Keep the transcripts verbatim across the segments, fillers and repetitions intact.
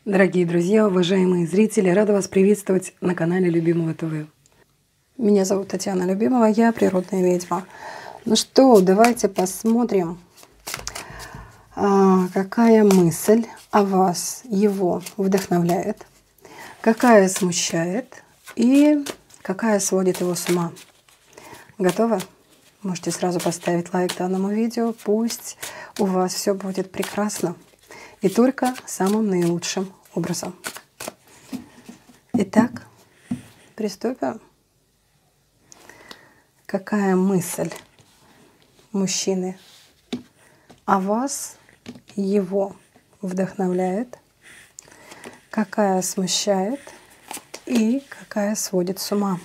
Дорогие друзья, уважаемые зрители, рада вас приветствовать на канале Любимого ТВ. Меня зовут Татьяна Любимова, я природная ведьма. Ну что, давайте посмотрим, какая мысль о вас его вдохновляет, какая смущает и какая сводит его с ума. Готовы? Можете сразу поставить лайк данному видео. Пусть у вас все будет прекрасно. И только самым наилучшим образом. Итак, приступим. Какая мысль мужчины о вас его вдохновляет, какая смущает и какая сводит с ума?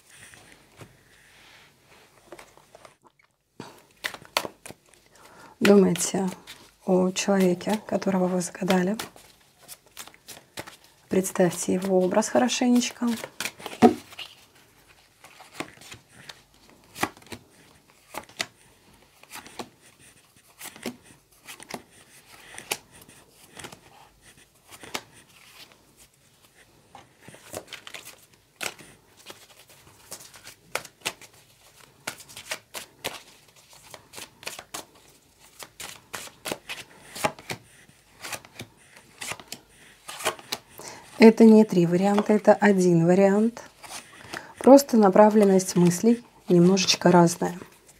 Думайте о человеке, которого вы загадали. Представьте его образ хорошенечко. Это не три варианта, это один вариант. Просто направленность мыслей немножечко разная.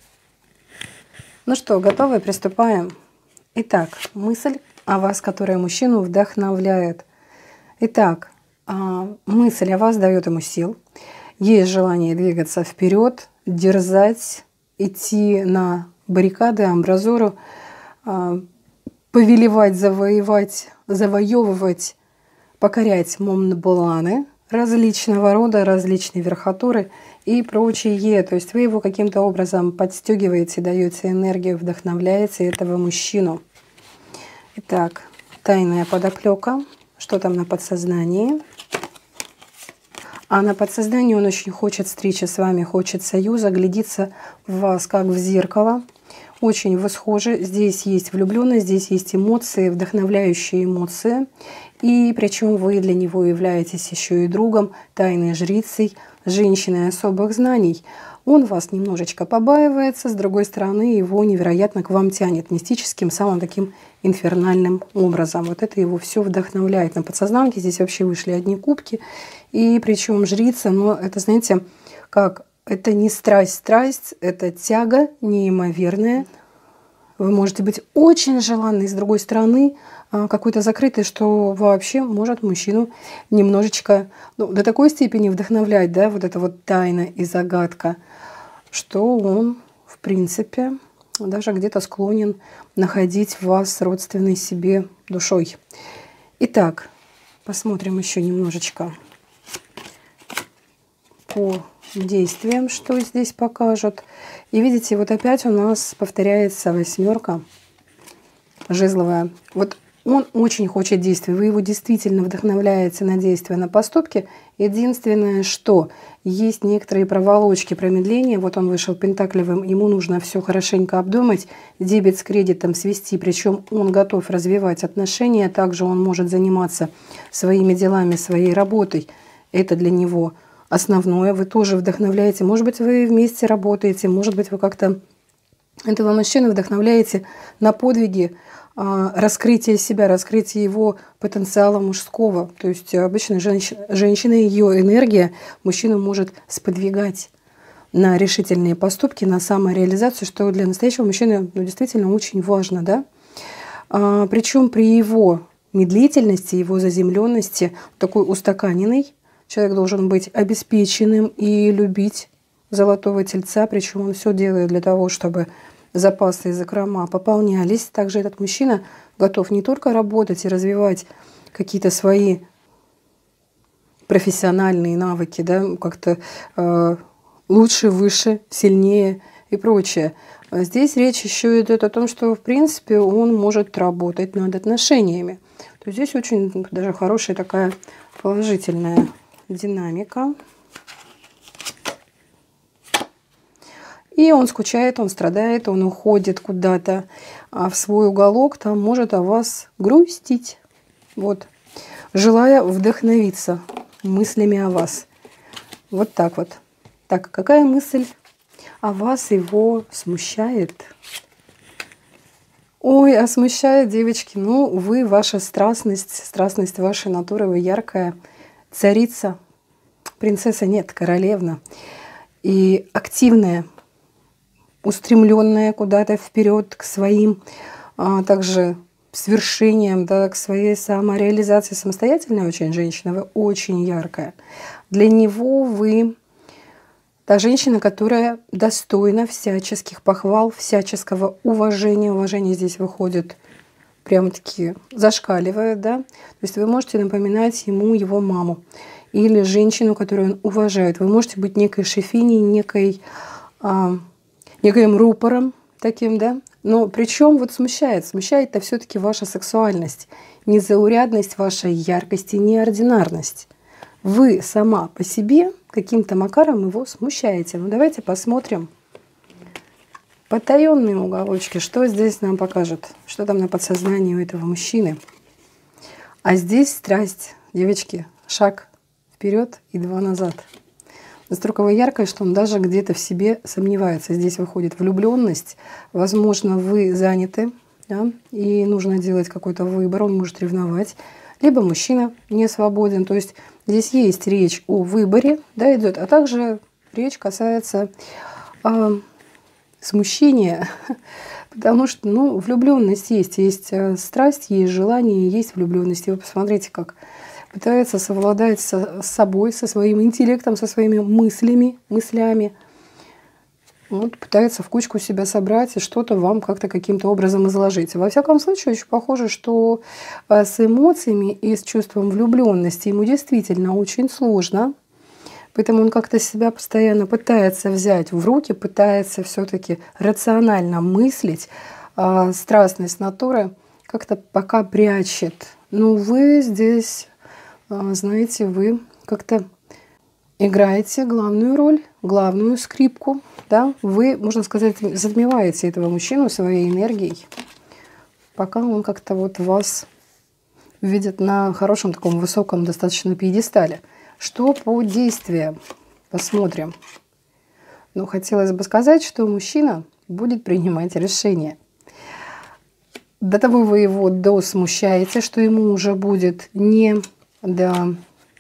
Ну что, готовы? Приступаем. Итак, мысль о вас, которая мужчину вдохновляет. Итак, мысль о вас дает ему сил. Есть желание двигаться вперед, дерзать, идти на баррикады, амбразуру, повелевать, завоевать, завоевывать, покорять монбланы различного рода, различной верхотуры и прочее. То есть вы его каким-то образом подстегиваете, даете энергию, вдохновляете этого мужчину. Итак, тайная подоплека. Что там на подсознании? А на подсознании он очень хочет встречи с вами, хочет союза, глядится в вас как в зеркало. Очень вы схожи. Здесь есть влюбленность, здесь есть эмоции, вдохновляющие эмоции. И причем вы для него являетесь еще и другом, тайной жрицей, женщиной особых знаний. Он вас немножечко побаивается, с другой стороны, его невероятно к вам тянет мистическим, самым таким инфернальным образом. Вот это его все вдохновляет. На подсознанке здесь вообще вышли одни кубки. И причем жрица, но это, знаете, как... Это не страсть-страсть, это тяга неимоверная. Вы можете быть очень желанной, с другой стороны, какой-то закрытый, что вообще может мужчину немножечко, ну, до такой степени вдохновлять, да, вот эта вот тайна и загадка, что он, в принципе, даже где-то склонен находить вас родственной себе душой. Итак, посмотрим еще немножечко по действиям, что здесь покажут. И видите, вот опять у нас повторяется восьмерка жезловая. Вот он очень хочет действий, вы его действительно вдохновляете на действия, на поступки. Единственное, что есть некоторые проволочки, промедления. Вот он вышел пентаклевым, ему нужно все хорошенько обдумать, дебет с кредитом свести, причем он готов развивать отношения, также он может заниматься своими делами, своей работой. Это для него основное. Вы тоже вдохновляете. Может быть, вы вместе работаете, может быть, вы как-то этого мужчину вдохновляете на подвиги, раскрытие себя, раскрытие его потенциала мужского. То есть обычно женщина, женщина, ее энергия мужчину может сподвигать на решительные поступки, на самореализацию, что для настоящего мужчины, ну, действительно очень важно. Да? А, причем при его медлительности, его заземленности, такой устаканенный, человек должен быть обеспеченным и любить золотого тельца, причем он все делает для того, чтобы запасы и закрома пополнялись. Также этот мужчина готов не только работать и развивать какие-то свои профессиональные навыки, да, как-то э, лучше, выше, сильнее и прочее. Здесь речь еще идет о том, что, в принципе, он может работать над отношениями. То есть здесь очень даже хорошая такая положительная динамика. И он скучает, он страдает, он уходит куда-то в свой уголок, там может о вас грустить. Вот. желая вдохновиться мыслями о вас. Вот так вот. Так, какая мысль о вас его смущает? Ой, а смущает, девочки, ну, вы, ваша страстность, страстность вашей натуры, вы яркая царица, принцесса, нет, королевна. И активная, устремленная куда-то вперед к своим, а также свершениям, да, к своей самореализации. Самостоятельная очень женщина, вы очень яркая. Для него вы та женщина, которая достойна всяческих похвал, всяческого уважения. Уважение здесь выходит прямо-таки зашкаливает, да. То есть вы можете напоминать ему его маму или женщину, которую он уважает. Вы можете быть некой шефиней, некой, а, неким рупором таким, да. Но причем вот смущает, смущает-то все-таки ваша сексуальность, незаурядность вашей яркости, неординарность. Вы сама по себе каким-то макаром его смущаете. Ну давайте посмотрим. Потаенные уголочки. Что здесь нам покажет? Что там на подсознании у этого мужчины? А здесь страсть, девочки. Шаг вперед и два назад. Настолько вы яркая, что он даже где-то в себе сомневается. Здесь выходит влюбленность. Возможно, вы заняты, да, и нужно делать какой-то выбор. Он может ревновать. Либо мужчина не свободен. То есть здесь есть речь о выборе, да, идет, а также речь касается э, смущения, потому что, ну, влюбленность есть, есть страсть, есть желание, есть влюбленность. И вы посмотрите, как пытается совладать со, с собой, со своим интеллектом, со своими мыслями, мыслями. Вот, пытается в кучку себя собрать и что-то вам как-то каким-то образом изложить. Во всяком случае, очень похоже, что с эмоциями и с чувством влюбленности ему действительно очень сложно. Поэтому он как-то себя постоянно пытается взять в руки, пытается все-таки рационально мыслить. А страстность натуры как-то пока прячет. Но вы здесь, знаете, вы как-то играете главную роль, главную скрипку. Да? Вы, можно сказать, затмеваете этого мужчину своей энергией, пока он как-то вот вас видит на хорошем таком высоком достаточно пьедестале. Что по действиям? Посмотрим. Ну, хотелось бы сказать, что мужчина будет принимать решение. До того вы его досмущаете, что ему уже будет не до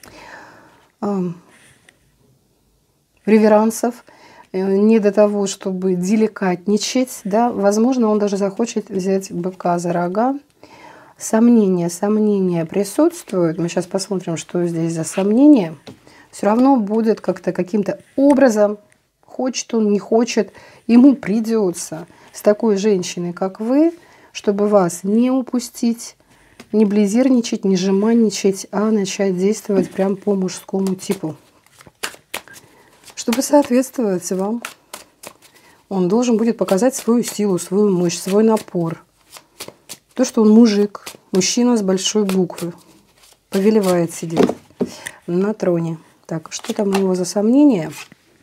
а, реверансов, не до того, чтобы деликатничать, да, возможно, он даже захочет взять быка за рога. Сомнения, сомнения присутствуют. Мы сейчас посмотрим, что здесь за сомнения. Все равно будет как-то каким-то образом, хочет он, не хочет, ему придется с такой женщиной, как вы, чтобы вас не упустить, не близерничать, не жеманничать, а начать действовать прям по мужскому типу. Чтобы соответствовать вам, он должен будет показать свою силу, свою мощь, свой напор. То, что он мужик, мужчина с большой буквы, повелевает сидеть на троне. Так, что там у него за сомнения?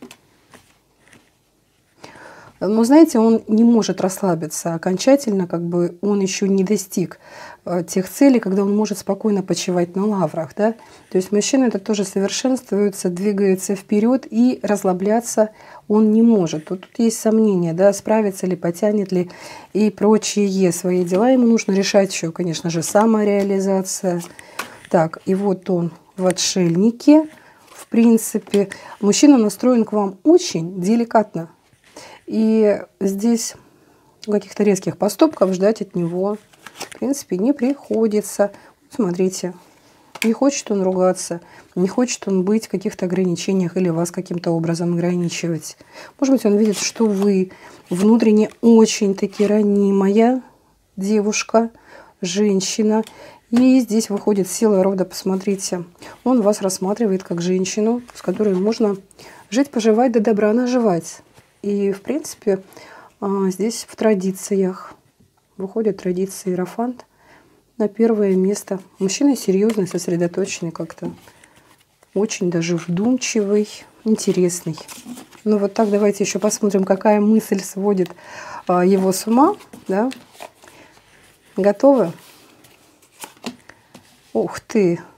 Но, знаете, он не может расслабиться окончательно, как бы он еще не достиг тех целей, когда он может спокойно почивать на лаврах. Да? То есть мужчина это тоже совершенствуется, двигается вперед, и расслабляться он не может. Тут, тут есть сомнения, да, справится ли, потянет ли и прочие свои дела. Ему нужно решать еще, конечно же, самореализация. Так, и вот он в отшельнике. В принципе, мужчина настроен к вам очень деликатно. И здесь каких-то резких поступков ждать от него, в принципе, не приходится. Смотрите, не хочет он ругаться, не хочет он быть в каких-то ограничениях или вас каким-то образом ограничивать. Может быть, он видит, что вы внутренне очень-таки ранимая девушка, женщина. И здесь выходит сила рода, посмотрите. Он вас рассматривает как женщину, с которой можно жить, поживать, да добра наживать. И, в принципе, здесь в традициях выходит традиция иерофант на первое место. Мужчина серьезный, сосредоточенный как-то, очень даже вдумчивый, интересный. Ну вот так давайте еще посмотрим, какая мысль сводит его с ума. Да? Готовы? Ух ты!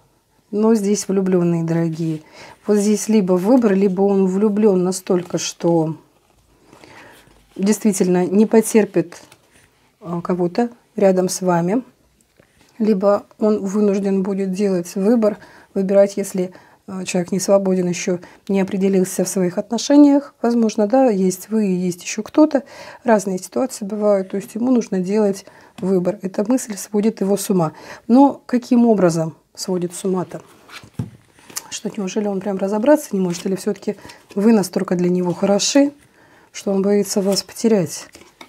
но здесь влюбленные, дорогие. Вот здесь либо выбор, либо он влюблен настолько, что действительно не потерпит кого-то рядом с вами, либо он вынужден будет делать выбор, выбирать, если человек не свободен, еще не определился в своих отношениях. Возможно, да, есть вы и есть еще кто-то. Разные ситуации бывают, то есть ему нужно делать выбор. Эта мысль сводит его с ума. Но каким образом сводит с ума-то? Что, неужели он прям разобраться не может? Или все-таки вы настолько для него хороши, что он боится вас потерять?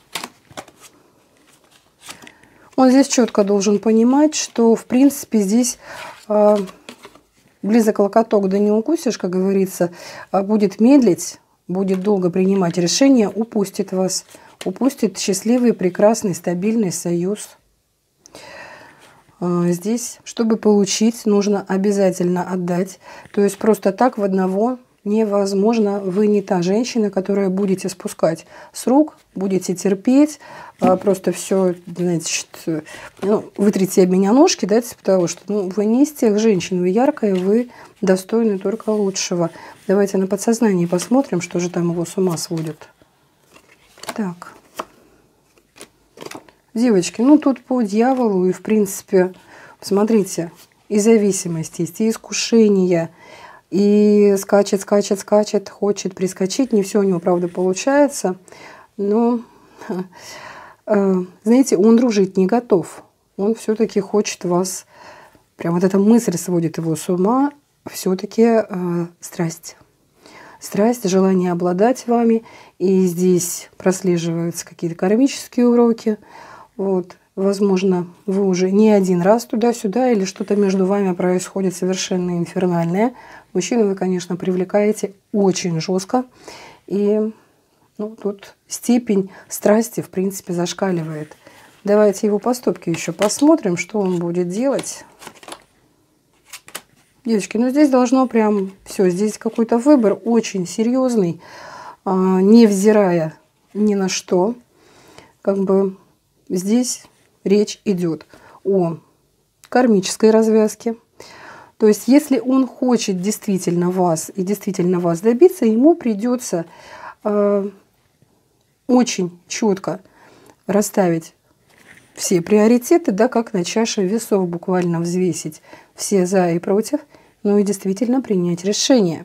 Он здесь четко должен понимать, что, в принципе, здесь э, близок локоток, да не укусишь, как говорится, а будет медлить, будет долго принимать решения, упустит вас, упустит счастливый, прекрасный, стабильный союз. Э, здесь, чтобы получить, нужно обязательно отдать. То есть просто так в одного невозможно. Вы не та женщина, которая будете спускать с рук, будете терпеть, просто все, значит, ну, вытрите об меня ножки, да, потому что ну, вы не из тех женщин, вы яркая, вы достойны только лучшего. Давайте на подсознании посмотрим, что же там его с ума сводит. Так. Девочки, ну тут по дьяволу и, в принципе, посмотрите, и зависимость есть, и искушение, и скачет, скачет, скачет, хочет прискочить. Не все у него, правда, получается. Но, знаете, он дружить не готов. Он все-таки хочет вас... Прям вот эта мысль сводит его с ума. Все-таки э, страсть. Страсть, желание обладать вами. И здесь прослеживаются какие-то кармические уроки. Вот. Возможно, вы уже не один раз туда-сюда, или что-то между вами происходит совершенно инфернальное. Мужчину вы, конечно, привлекаете очень жестко. И ну, тут степень страсти, в принципе, зашкаливает. Давайте его поступки еще посмотрим, что он будет делать. Девочки, ну здесь должно прям все. Здесь какой-то выбор очень серьезный, невзирая ни на что. Как бы здесь речь идет о кармической развязке. То есть, если он хочет действительно вас и действительно вас добиться, ему придется э, очень четко расставить все приоритеты, да, как на чаше весов, буквально взвесить все за и против, ну и действительно принять решение.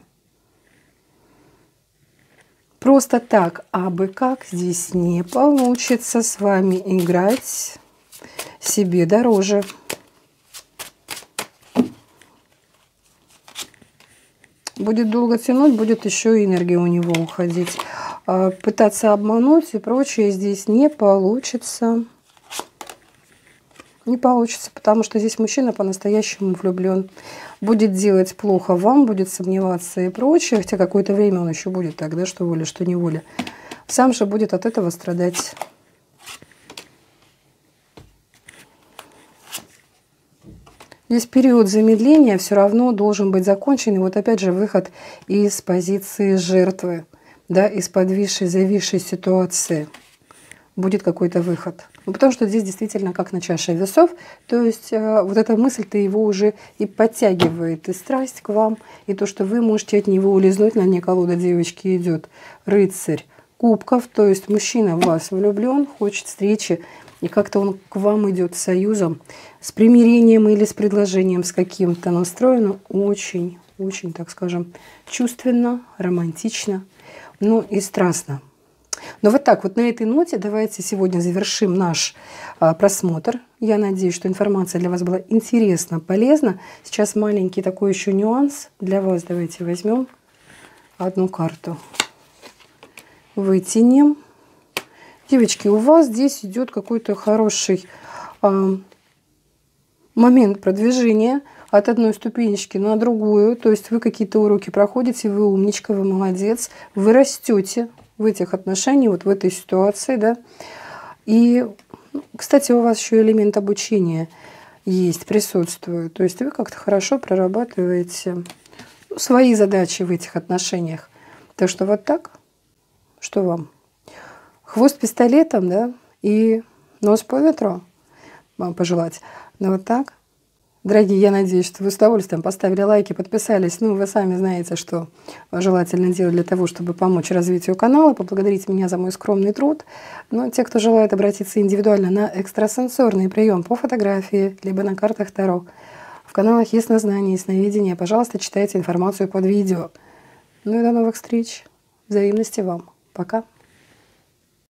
Просто так, абы как, здесь не получится с вами играть себе дороже. Будет долго тянуть, будет еще и энергия у него уходить. Пытаться обмануть и прочее здесь не получится. Не получится, потому что здесь мужчина по-настоящему влюблен. Будет делать плохо вам, будет сомневаться и прочее. Хотя какое-то время он еще будет тогда, что воля, что неволя. Сам же будет от этого страдать. Здесь период замедления все равно должен быть закончен. И вот опять же выход из позиции жертвы, да, из подвисшей, зависшей ситуации. Будет какой-то выход. Ну, потому что здесь действительно как на чаше весов. То есть э, вот эта мысль-то его уже и подтягивает. И страсть к вам, и то, что вы можете от него улизнуть. На дне колода девочки идет рыцарь кубков. То есть мужчина в вас влюблен, хочет встречи. И как-то он к вам идет с союзом, с примирением или с предложением, с каким-то настроен очень, очень, так скажем, чувственно, романтично, ну и страстно. Но вот так вот на этой ноте давайте сегодня завершим наш а, просмотр. Я надеюсь, что информация для вас была интересна, полезна. Сейчас маленький такой еще нюанс для вас. Давайте возьмем одну карту. Вытянем. Девочки, у вас здесь идет какой-то хороший а, момент продвижения от одной ступенечки на другую. То есть вы какие-то уроки проходите, вы умничка, вы молодец, вы растете в этих отношениях, вот в этой ситуации, да. И, кстати, у вас еще элемент обучения есть, присутствует. То есть вы как-то хорошо прорабатываете свои задачи в этих отношениях. Так что вот так, что вам? Хвост пистолетом, да, и нос по ветру вам пожелать. Но вот так Дорогие, я надеюсь, что вы с удовольствием поставили лайки, подписались. Ну, вы сами знаете, что желательно делать для того, чтобы помочь развитию канала, поблагодарить меня за мой скромный труд. Но те, кто желает обратиться индивидуально на экстрасенсорный прием по фотографии, либо на картах Таро, в каналах яснознание и сновидение, пожалуйста, читайте информацию под видео. Ну и до новых встреч. Взаимности вам. Пока.